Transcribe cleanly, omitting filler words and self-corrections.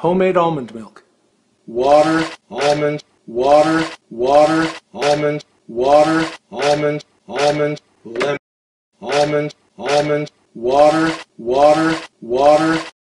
Homemade almond milk. Water, almond, water, water, almond, water, almond, almond, lemon, almond, almond, water, water, water,